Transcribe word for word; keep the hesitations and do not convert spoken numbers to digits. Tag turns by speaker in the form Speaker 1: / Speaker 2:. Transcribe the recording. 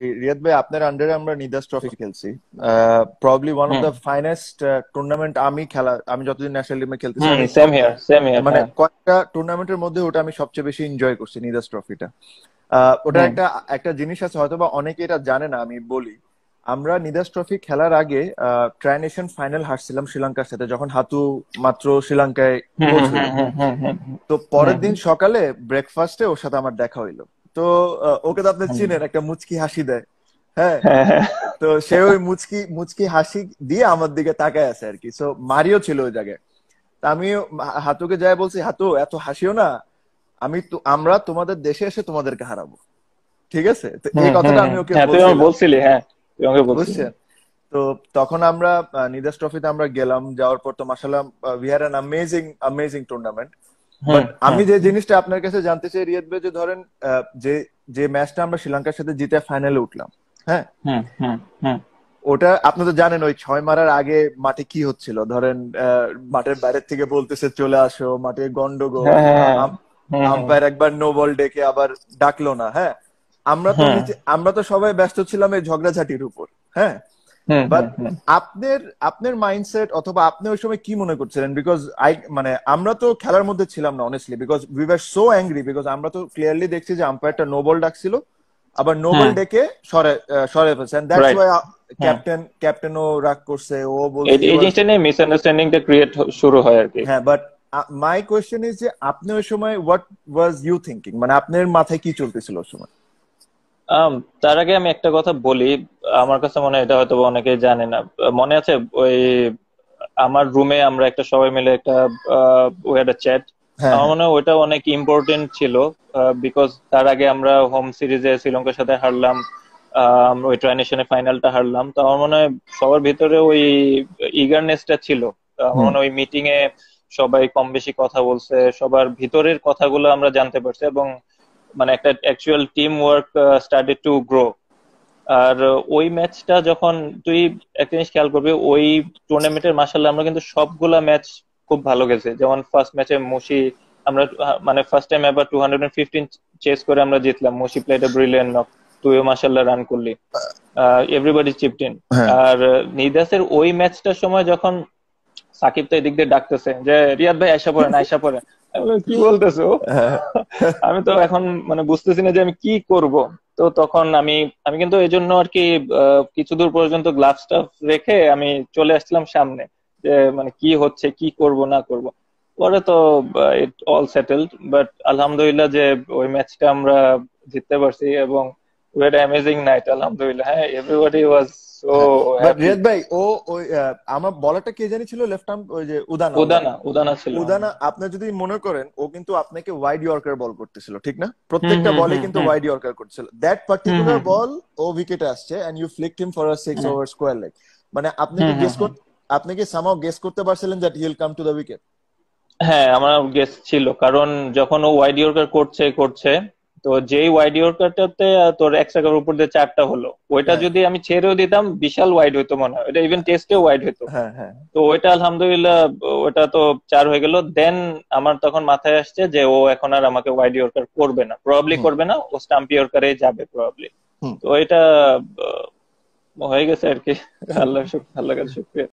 Speaker 1: রিয়াদ ভাই, আপনার আন্ডারে আমরা নিদাস ট্রফি খেলছি। Probably one of
Speaker 2: hmm
Speaker 1: the finest tournament আমি খেলা আমি যতদিন ন্যাশনাল টিমে খেলতেছি
Speaker 2: হুম
Speaker 1: আমি
Speaker 2: সেম
Speaker 1: সব
Speaker 2: হিয়ার সেম হিয়ার
Speaker 1: মানে
Speaker 2: হ্যাঁ।
Speaker 1: কয়েকটা টুর্নামেন্টের মধ্যে ওটা আমি সবচেয়ে বেশি এনজয় করছি, নিদাস ট্রফিটা। আহ ওটার
Speaker 2: হুম
Speaker 1: একটা একটা জিনিস আছে, হয়তো বা অনেকে এটা জানে না, আমি বলি। আমরা নিদাস ট্রফি খেলার আগে ট্রাই নেশন ফাইনাল হারছিলাম শ্রীলঙ্কার সাথে, যখন হাতু মাত্র শ্রীলঙ্কায়
Speaker 2: হুম
Speaker 1: কোচ
Speaker 2: হুম
Speaker 1: হইলো।
Speaker 2: হুম হুম হুম হুম
Speaker 1: তো
Speaker 2: হুম
Speaker 1: পরের দিন
Speaker 2: হুম
Speaker 1: সকালে ব্রেকফাস্টে ওর সাথে আমার দেখা হইলো। তো আহ, ওকে তো আপনি
Speaker 2: হুম।
Speaker 1: চিনেন, একটা মুচকি হাসি দেয়। হ্যাঁ।
Speaker 2: হ্যাঁ হ্যাঁ
Speaker 1: তো সে ওই মুচকি মুচকি হাসি দিয়ে আমার দিকে তাকায় আছে আর কি। সো মারিও ছিল ওই জায়গায়। তা আমি হাতুকে যাই বলছি, হাতু এত হাসিও না, আমি তো আমরা তোমাদের দেশে এসে তোমাদেরকে হারাবো। ঠিক আছে, তো এই
Speaker 2: হুম হুম
Speaker 1: কথাটা
Speaker 2: হুম।
Speaker 1: আমি ওকে
Speaker 2: হ্যাঁ তুই আমার
Speaker 1: বলছিলাম।
Speaker 2: বলছিলি, হ্যাঁ তুই আমাকে বলছিলি।
Speaker 1: বুঝছেন? তো তখন আমরা আহ, নিদাস ট্রফিতে আমরা গেলাম, যাওয়ার পর তো মাসাল্লাহ we had an amazing amazing tournament.
Speaker 2: Hmm
Speaker 1: but আমি
Speaker 2: হুম
Speaker 1: যে জিনিসটা আপনার কাছে জানতে চাই রিয়াদ ভাই, যে ধরেন আহ, যে যে ম্যাচটা আমরা শ্রীলঙ্কার সাথে জিতে ফাইনালে উঠলাম, হ্যাঁ,
Speaker 2: হুম হুম হুম।
Speaker 1: ওটা আপনি তো জানেন ওই ছয় মারার আগে মাঠে কি হচ্ছিল। ধরেন আহ, মাঠের বাইরের থেকে বলতেছে চলে আসো, মাঠে গন্ডগোল,
Speaker 2: হ্যাঁ হ্যাঁ
Speaker 1: আম-
Speaker 2: হ্যাঁ হুম
Speaker 1: আম্পায়ার একবার নো বল ডেকে আবার ডাকলো না। হ্যাঁ, আমরা তো
Speaker 2: হুম
Speaker 1: নিচে আমরা তো সবাই ব্যস্ত ছিলাম এই ঝগড়াঝাটির উপর। হ্যাঁ।
Speaker 2: হুম
Speaker 1: বাট
Speaker 2: হুম হুম
Speaker 1: আপনার আপনার মাইন্ডসেট অথবা আপনি ওই সময় কি মনে করছিলেন? বিকজ আই মানে আমরা তো খেলার মধ্যে ছিলাম না honestly, because we were so angry, because আমরা তো ক্লিয়ারলি দেখছি যে আম্পায়ারটা নো বল ডাকছিল, আবার নো বল
Speaker 2: হুম।
Speaker 1: ডেকে সরে আহ, সরে ফেলছে। That's
Speaker 2: right.
Speaker 1: Why
Speaker 2: hmm.
Speaker 1: Captain ক্যাপ্টেনও রাগ করছে, ও
Speaker 2: এই
Speaker 1: বলছে
Speaker 2: এই
Speaker 1: ইউ আর।
Speaker 2: জিনিসটা নিয়ে মিসআন্ডারস্ট্যান্ডিংটা ক্রিয়েট শুরু হয় আর কি।
Speaker 1: হ্যাঁ, বাট মাই কোয়েশ্চেন ইজ যে আপনি ওই সময় হোয়াট ওয়াজ ইউ থিঙ্কিং, মানে আপনার মাথায় কি চলতেছিল ওই সময়?
Speaker 2: আম, তার আগে আমি একটা কথা বলি। আমার কাছে মনে হয় এটা হয়তো বা অনেকেই জানে না। মনে আছে ওই আমার রুমে আমরা একটা সবাই মিলে একটা ওই একটা চ্যাট,
Speaker 1: হ্যাঁ,
Speaker 2: আমার
Speaker 1: হ্যাঁ।
Speaker 2: মনে হয় ওইটা অনেক ইম্পর্টেন্ট ছিল। বিকজ তার আগে আমরা হোম সিরিজে শ্রীলঙ্কার সাথে হারলাম, আহ, আমরা ওই ট্রাইনেশনে ফাইনালটা হারলাম। তো আমার মনে হয় সবার ভিতরে ওই ইগারনেসটা ছিল। তো আমার
Speaker 1: হুম।
Speaker 2: মনে হয় ওই মিটিং এ সবাই কম বেশি কথা বলছে, সবার ভিতরের কথাগুলো আমরা জানতে পারছি, এবং মানে একটা actual team work started to grow. আর ওই ম্যাচটা যখন তুই একটা জিনিস খেয়াল করবি, ওই টুর্নামেন্টের মাসাল্লাহ আমরা কিন্তু সবগুলা ম্যাচ খুব ভালো গেছে। যেমন ফার্স্ট ম্যাচে মুশি আমরা আহ, মানে ফার্স্ট টাইম এবার টু হান্ড্রেড ফিফটিন চেস করে আমরা জিতলাম। Mushi played a brilliant knock, তুইও মাসাল্লাহ রান করলি, এভরিবডি চিপড ইন।
Speaker 1: হ্যাঁ।
Speaker 2: আর আহ, নিদাসের ওই ম্যাচটার সময় যখন সাকিব তো এদিক দিয়ে ডাকতেছে যে রিয়াদ ভাই আয়সা পড়েন আয়সা পড়েন, আমি বললাম, কি বলতেছো?
Speaker 1: হ্যাঁ।
Speaker 2: আমি তো এখন মানে বুঝতেছি না যে আমি কি করব। তো তখন আমি আমি কিন্তু এই জন্য আর কি আহ, কিছু দূর পর্যন্ত গ্লাভস টাফ রেখে আমি চলে আসছিলাম সামনে, যে মানে কি হচ্ছে, কি করব না করব। পরে তো ইট অল সেটেলড, বাট আলহামদুলিল্লাহ যে ওই ম্যাচটা আমরা জিততে পারছি, এবং উই হ্যাড অ্যামেজিং নাইট আলহামদুলিল্লাহ। হ্যাঁ, এভরিবডি ওয়াজ সো
Speaker 1: হ্যাঁ, বাট
Speaker 2: হ্যাপি।
Speaker 1: রিয়াদ ভাই, ও ওই আহ, আমার বলারটা কে জানি ছিল লেফট আর্ম, ওই যে উদানা উদানা
Speaker 2: উদানা উদানা ছিল।
Speaker 1: উদানা আপনি যদি মনে করেন, ও কিন্তু আপনাকে ওয়াইড ইয়র্কার বল করতেছিল, ঠিক না?
Speaker 2: হুম
Speaker 1: প্রত্যেকটা
Speaker 2: হুম
Speaker 1: বলে
Speaker 2: হুম
Speaker 1: কিন্তু
Speaker 2: হুম
Speaker 1: ওয়াইড ইয়র্কার করতেছিল। That
Speaker 2: hmm
Speaker 1: particular
Speaker 2: hmm hmm
Speaker 1: ball ও উইকেটে আসছে and you flicked him for a six
Speaker 2: hmm
Speaker 1: over square leg. মানে আপনি
Speaker 2: হুম
Speaker 1: কি
Speaker 2: হুম
Speaker 1: গেস
Speaker 2: হুম।
Speaker 1: করতে আপনি কি সামহাও গেস করতে পারছিলেন that he will come to the wicket?
Speaker 2: হ্যাঁ আমার গেস ছিল, কারণ যখন ও ওয়াইড ইয়র্কার করছে করছে তো যেই ওয়াইড ইয়র্কারটাতে তোর এক টাকার উপর দিয়ে চারটা হলো, ওইটা
Speaker 1: হ্যাঁ,
Speaker 2: যদি আমি ছেড়েও দিতাম বিশাল ওয়াইড হইতো মনে হয়, এটা ইভেন টেস্টেও ওয়াইড হইতো।
Speaker 1: হ্যাঁ, হ্যাঁ।
Speaker 2: তো ওইটা আলহামদুলিল্লাহ, ওটা তো চার হয়ে গেল। দেন আমার তখন মাথায় আসছে যে ও এখন আর আমাকে ওয়াইড ইয়র্কার করবে না, প্রবাবলি
Speaker 1: হুম,
Speaker 2: করবে না, ও স্টাম্প ইয়র্কারে যাবে প্রবাবলি।
Speaker 1: হুম।
Speaker 2: তো এটা আহ, হয়ে গেছে আর কি। আল্লাহ শুক- আল্লাহর কাছে শুকরিয়া।